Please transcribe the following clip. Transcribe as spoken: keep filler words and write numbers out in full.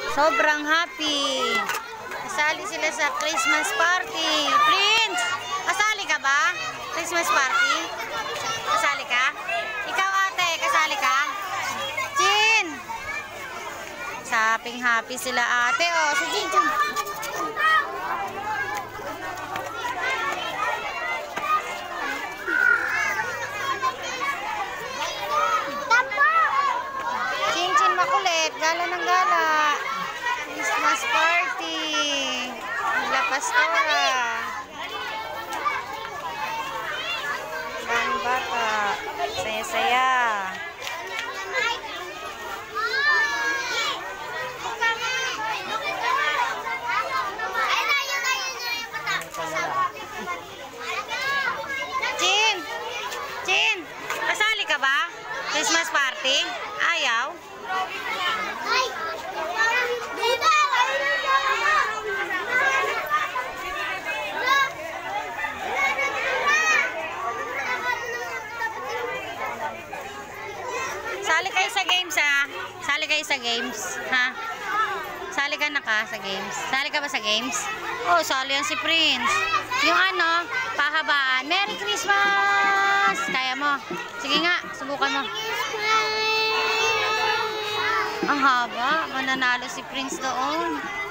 Sobrang happy. Kasali sila sa Christmas party. Prince, kasali ka ba? Christmas party? Kasali ka? Ikaw ate, kasali ka? Jin! Saping happy sila ate. Oh, si Jin, Jin. Chin Chin makulit. Gala ng gala. Christmas party. La Pastora. Daming bata. Saya-saya. Chin! Chin! Kasali ka ba? Christmas party? Ayaw? Sali kayo sa games ha? Sali kayo sa games ha? Sali ka na ka sa games? Sali ka ba sa games? Oh, sali yan si Prince. Yung ano, pahabaan. Merry Christmas! Kaya mo? Sige nga, subukan mo. Ang haba. Mananalo si Prince doon.